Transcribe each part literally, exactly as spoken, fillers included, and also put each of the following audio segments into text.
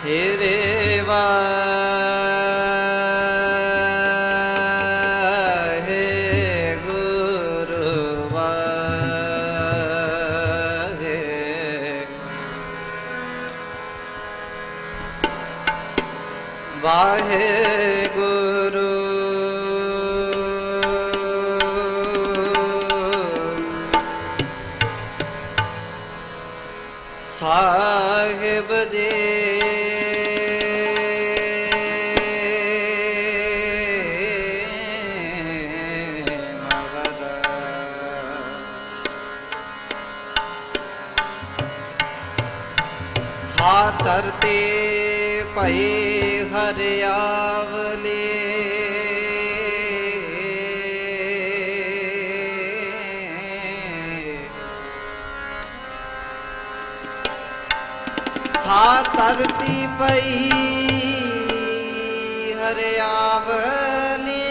ਤੇਰੇ ਵਾਹਿਗੁਰੂ ਵਾਹਿ ਵਾਹਿਗੁਰੂ ਸਾਹਿਬ ਜੀ ਸਾ ਧਰਤੀ ਭਈ ਹਰਿਆਵਲੀ ਸਾ ਧਰਤੀ ਪਈ ਹਰਿਆਵਲੀ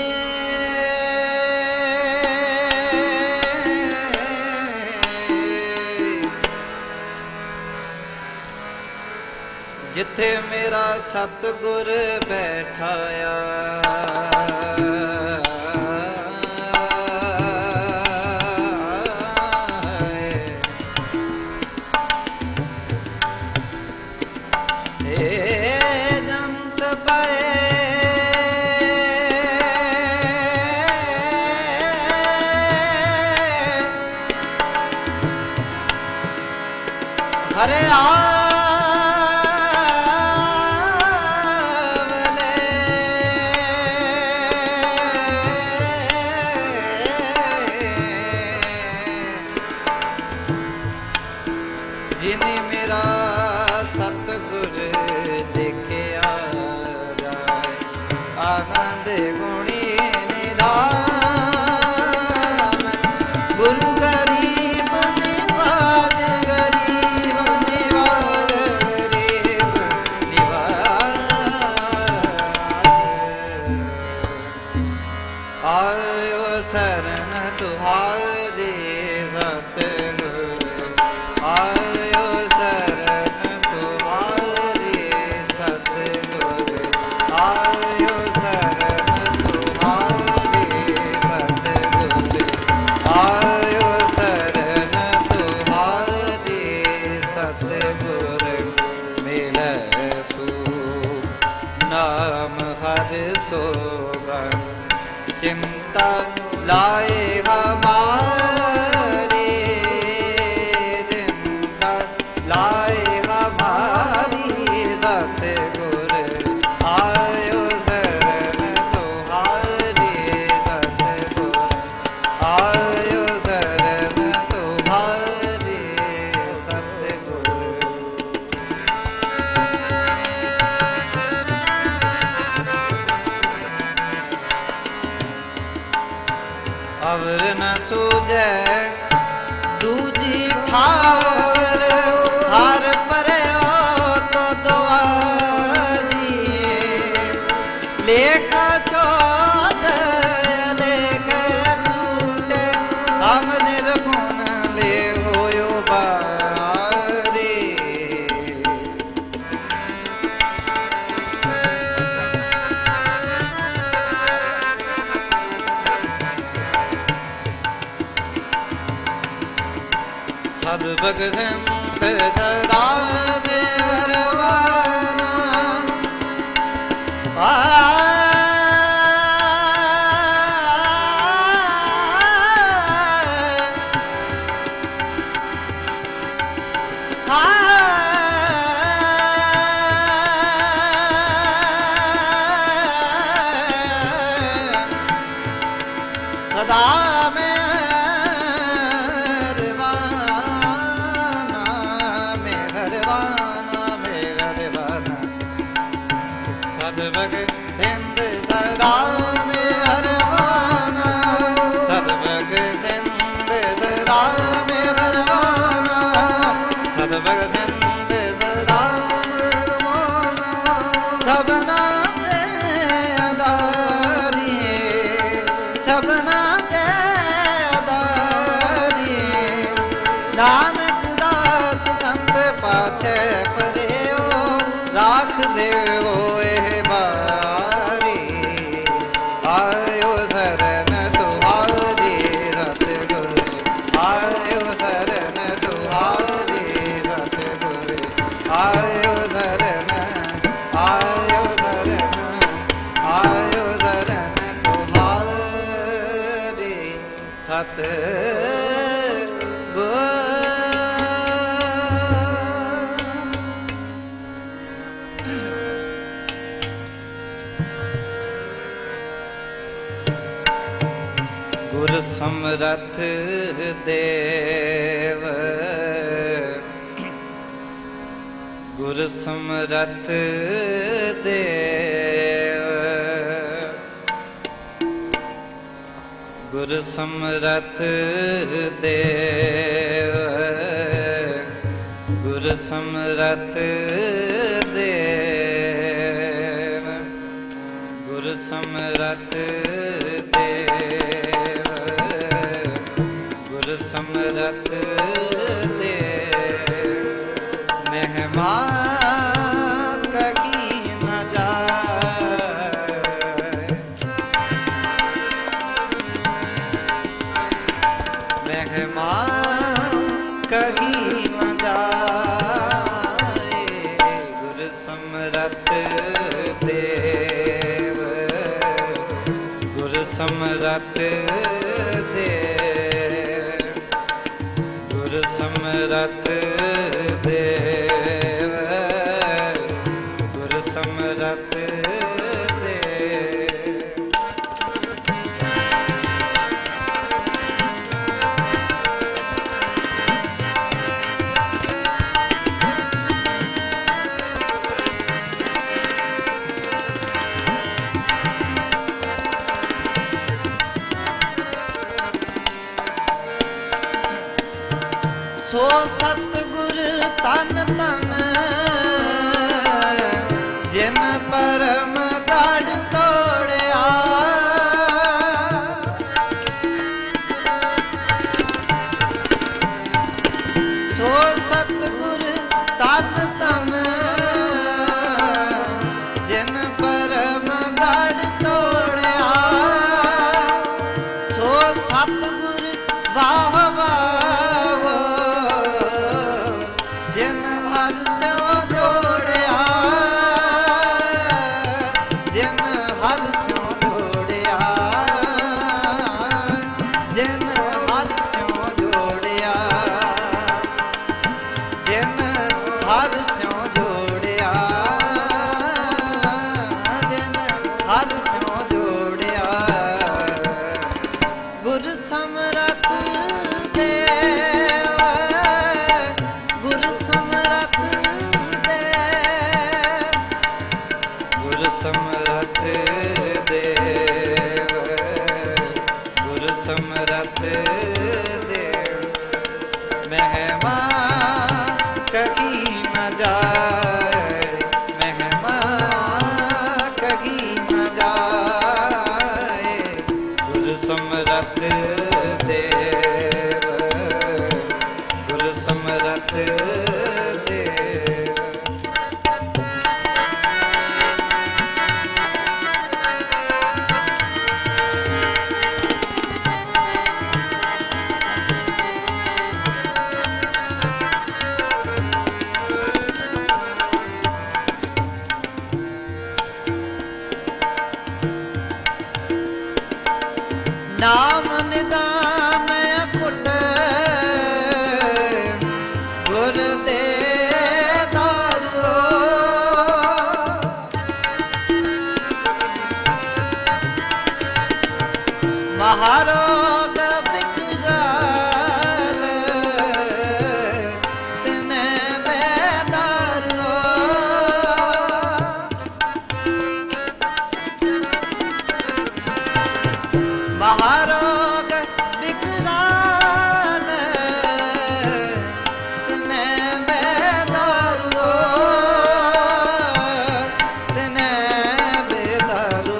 ਜਿੱਥੇ ਮੇਰਾ ਸਤਿਗੁਰ ਬੈਠਾਇਆ ਜਿਨੇ ਮੇਰਾ ਸਤਿਗੁਰ ਦੇਖਿਆ ਜਾਏ ਆਨੰਦ ਗੁਣੀ ਨਿਧਾਨ ਗੁਰੂ ਗਰੀਬ ਨਿਵਾਜ ਗਰੀਬ ਨਿਵਾਜ ਗਰੀਬ ਨਿਵਾਜ ਆਇਓ ਸਰਨ ਤੁਹਾਰੇ ਸਤਿਗੁਰ ਆਇਓ ਸਰਨ ਤੁਹਾਰੇ ਸਤਿਗੁਰ ਆਇਓ ਸਰਨ ਤੁਹਾਰੇ ਸਤਿਗੁਰ ਆਇਓ ਸਰਨ ਤੁਹਾਰੇ ਸਤਿਗੁਰ ਮਿਲੈ ਸੁਖ ਨਾਮ ਹਰਿ ਸੋਵਨ चिंता लाए हमारे चिंता लाए हमारी सतगुर आयो शरण तुम्हारे सतगुर आयो शरण तुम्हारे सतगुर अवर न सूझै दूजी ठावर हर परयो तो दुआरी लेख छोड़ लेख छूट हम निर्गुण ले होयो बारी सर्वग संत सदा मेहरबाना आ सदा में सदभग सिंध सदा में हरवाना सदभग सिंध सदा में हरवाना सदभग सिंध सदा में हरवाना सबना के आधारी सबना के आधारी नानक दास संत पाछे परे राख ਗੁਰ ਸਮਰਥ ਦੇਵ ਗੁਰ ਸਮਰਥ ਦੇਵ ਗੁਰ ਸਮਰਥ ਦੇਵ ਗੁਰ ਸਮਰਥ ਦੇਵ ਗੁਰ ਸਮਰਥ ਦੇਵ ਗੁਰ ਸਮਰਥ ਦੇਵ ਮਹਿਮਾ ਕਹੀ ਨ ਜਾਏ ਮਹਿਮਾ ਕਹੀ ਨ ਜਾਏ ਗੁਰ ਸਮਰਥ ਦੇਵ ਗੁਰ ਸਮਰਥ ਦੇਵ ਗੁਰ ਸਮਰਥ ਦੇਵ ਗੁਰ ਸਮਰਥ ਸੋ ਸਤਿਗੁਰ ਤਨ ਤਨ ਜਿਨ ਪਰਮ ਗੜ ਤੋੜਿਆ ਸੋ ਸਤਿਗੁਰ ਤਨ ਤਨ ਜਿਨ ਪਰਮ ਗੜ ਤੋੜਿਆ ਸੋ ਸਤਿਗੁਰ ਵਾਹ ਵਾਹ ਜਿਨ ਹਰ ਸਿਉ ਜੋੜਿਆ ਜਿਨ ਹਰ ਸਿਉ ਜੋੜਿਆ ਜਿਨ ਹਰ ਸਿਉ ਜੋੜਿਆ ਜਿਨ ਹਰ ਸਿਉ ਜੋੜਿਆ ਜਿਨ ਹਰ ਸਿਉ ਜੋੜਿਆ ਗੁਰ ਸਮਰਥ ਦੇਵ ਗੁਰ ਸਮਰਥ ਦੇਵ ਗੁਰ ਸਮਰਥ ਦੇਵ ਗੁਰ ਸਮਰਥ ਦੇਵ ਮਹਿਮਾ ਕਹੀ ਨ ਜਾਏ ਮਹਿਮਾ ਕਹੀ ਨ ਜਾਏ ਗੁਰ ਸਮਰਥ ਦੇਵ ਗੁਰ ਸਮਰਥ ਦੇਵ ਨਾਮ ਨਿਦਾਨ ਅਖੁੱਟ ਗੁਰ ਦੇ ਦਾਰੋ ਮਹਾਰੋਗ ਬਿਕਰਾਲ ਤਿਨੈ ਬੈਦਾਰੋ ਮਹਾਰੋਗ ਬਿਕਰਾਲ ਤਿਨੈ ਬੈਦਾਰੋ ਤਿਨੈ ਬੈਦਾਰੋ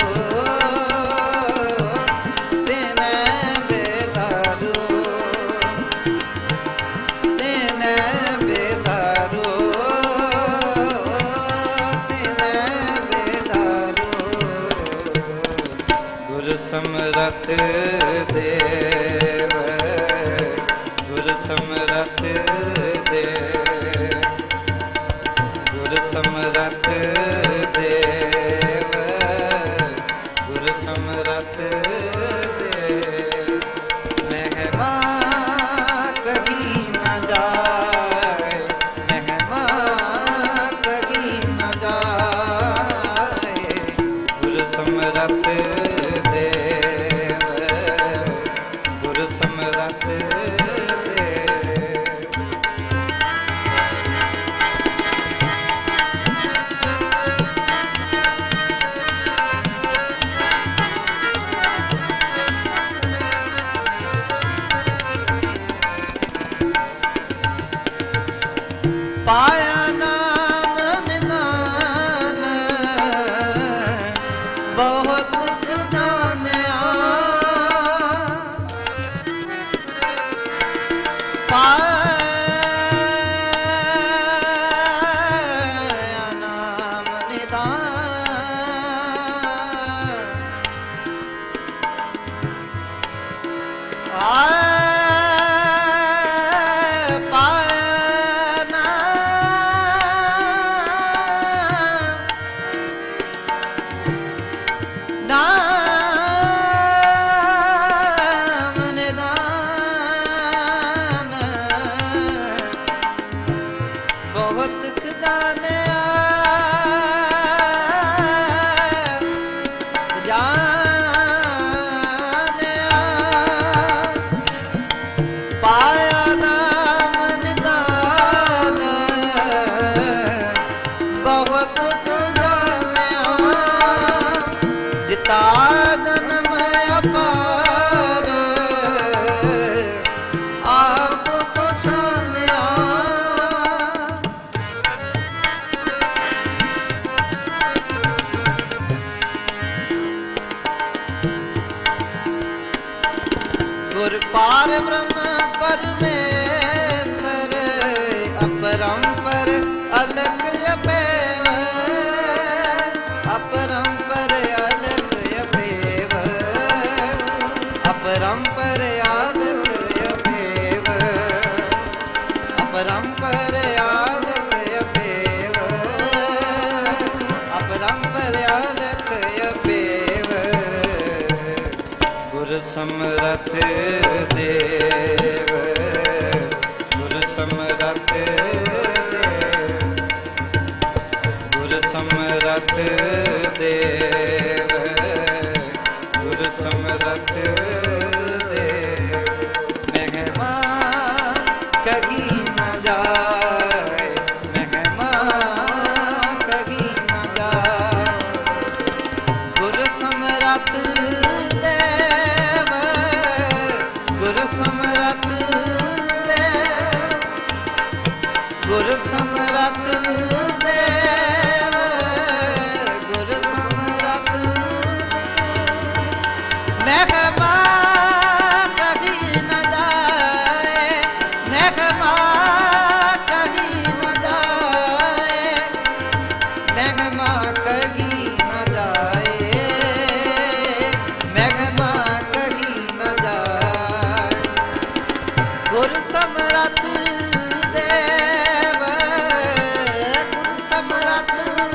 ਤਿਨੈ ਬੈਦਾਰੋ ਤਿਨੈ ਬੈਦਾਰੋ ਤਿਨੈ ਬੈਦਾਰੋ ਗੁਰ ਸਮਰਥ ਦੇਵ ਗੁਰ ਸਮਰਥ ਦੇਵ ਗੁਰ ਸਮਰਥ ਦੇਵ ਗੁਰ ਸਮਰਥ ਦੇਵ ਮਹਿਮਾ ਪਾਇਆ ਨਾਮ ਨਿਦਾਨ ਆ पार ब्रह्म परमेश्वर अपरंपर अलख अपेव अपरंपर अलख अपेव अपरंपर अलख अपेव अपरंपर अलख अपेव अपरंपर अलख अपेव गुर समरथ देव गुर समरथ देव गुर समरथ देव गुर समरथ देव महिमा कहीं न जाए महिमा कहीं न जाए गुर समरथ गुर समरथ देव गुर समरथ देव गुर समरथ महिमा कहीं न जाए महिमा कहीं न जाए महिमा कहीं न जाए महिमा कहीं न जाए गुर समरथ देव गुर समरथ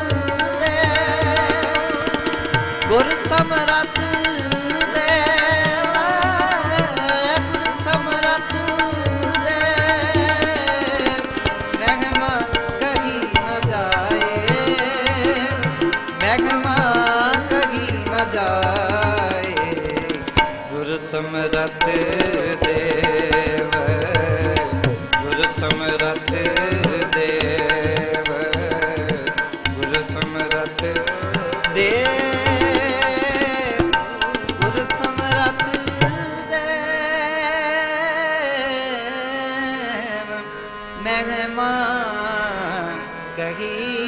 देव गुर समरथ देव गुर समरथ देव महिमा कहीं न जाए महिमा कहीं न जाए गुर समरथ देव गुर समरथ देव गुर समरथ देव गुर समरथ देव महिमा कहीं